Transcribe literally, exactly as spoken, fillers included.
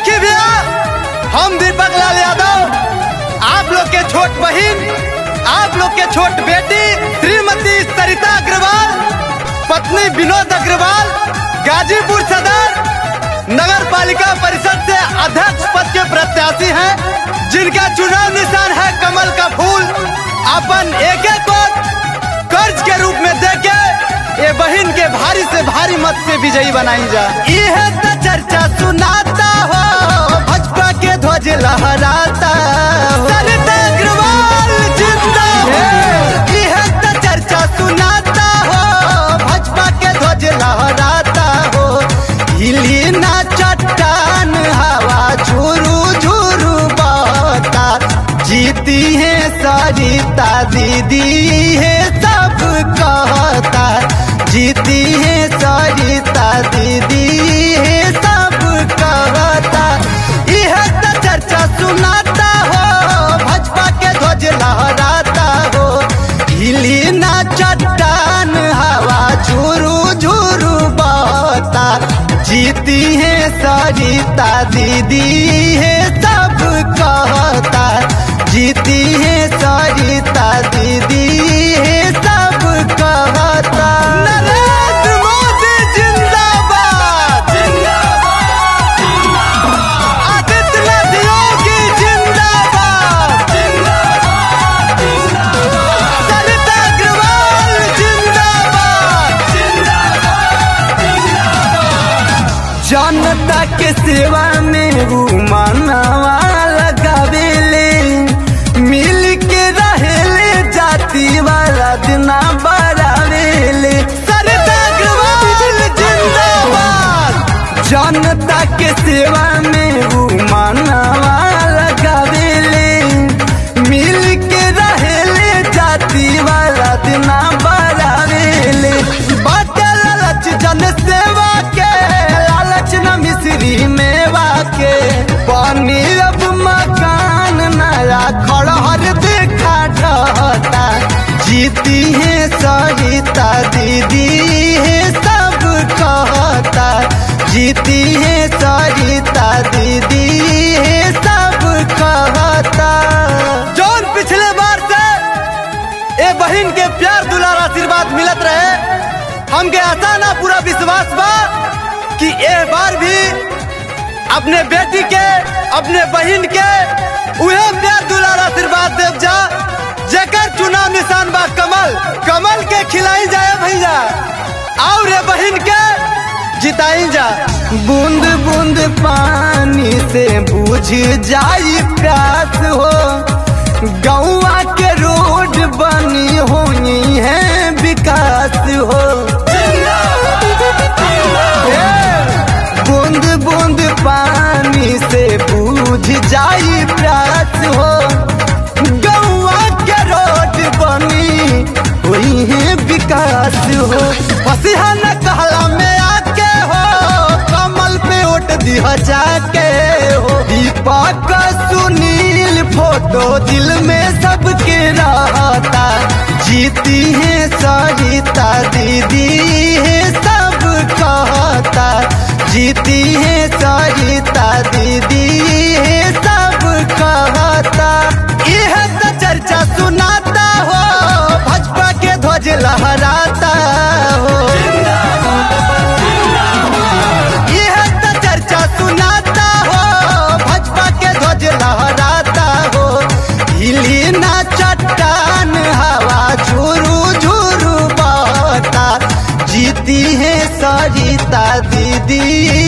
देखिए भैया, हम दीपक लाल यादव आप लोग के छोट बहन, आप लोग के छोट बेटी श्रीमती सरिता अग्रवाल, पत्नी विनोद अग्रवाल, गाजीपुर सदर नगर पालिका परिषद से अध्यक्ष पद के प्रत्याशी हैं, जिनका चुनाव निशान है कमल का फूल। अपन एक एक वोट कर्ज के रूप में देके ये बहन के भारी से भारी मत से विजयी बनाई जा। यह तो चर्चा सुनाता हो, भाजपा के ध्वज लहराता हो, सरिता अग्रवाल जिंदाबाद। यह तो चर्चा सुनाता हो, भाजपा के ध्वज लहराता हो। हिली ना चट्टान हवा झुरू झुरू बहता, जीती है सरिता दीदी है सब कहता, जीती है सरिता दीदी है सब कहता। यह तो चर्चा सुनाता हो, भाजपा के ध्वज लहराता हो। हिली ना चट्टान हवा झुरू झुरू बहता, जीती है सरिता दीदी है सब कहता, जीती है सरिता दीदी है सब कहता। नरेंद्र मोदी जिंदाबाद, जिंदाबाद, आदित्यनाथ योगी जिंदाबाद, जिंदाबाद, सरिता अग्रवाल जिंदाबाद, जिंदाबाद, जिंदाबाद। जनता के सेवा में वो मानवा लगावेले, मिल के रहेले, जाति वाला दिना बढ़ावेले। सरिता अग्रवाल जिंदाबाद। जनता के सेवा में वो मानवा लगावेले, मिल के रहेले, जाति वाला दिना बढ़ावेले। बाटे लालच जन सेवा के, लालच न मिश्री मेवा के। पानी अब मकान नया खड़हर देखा ढहता, जीती है सरिता दीदी है सब कहता, जीती है सरिता दीदी है सब कहता। जौन पिछले बार से ए बहन के प्यार दुलार आशीर्वाद मिलत रहे, हमके आशा ना पूरा विश्वास बा कि ए बार भी अपने बेटी के, अपने बहन के उहे प्यार दुलार आशीर्वाद देव जा, जेकर चुनाव निशान बा कमल। कमल के खिलाई जाए भैया, और रे बहन के जिताई जा। बूंद बूंद पानी से बुझ जाई प्यास हो, गौवा के रोड बनी होनी है विकास हो। बूंद बूंद पानी से बुझ जाई प्यास हो, गौवा के रोड बनी हुई है विकास हो। फसिहा न कहला में आके हो, कमल पे वोट दिया जाके हो। दीपक सुनील फोटो दिल में सबके रहता, जीती है सरिता दीदी है सब कहता, जीती है सरिता दीदी है सब कहता। यह तो चर्चा सुनाता हो, भाजपा के ध्वज लहराता हो। यह तो चर्चा सुनाता हो, भाजपा के ध्वज लहराता हो। हिली ना चट्टान हवा झुरू झुरू बहता, जीती है सरिता दीदी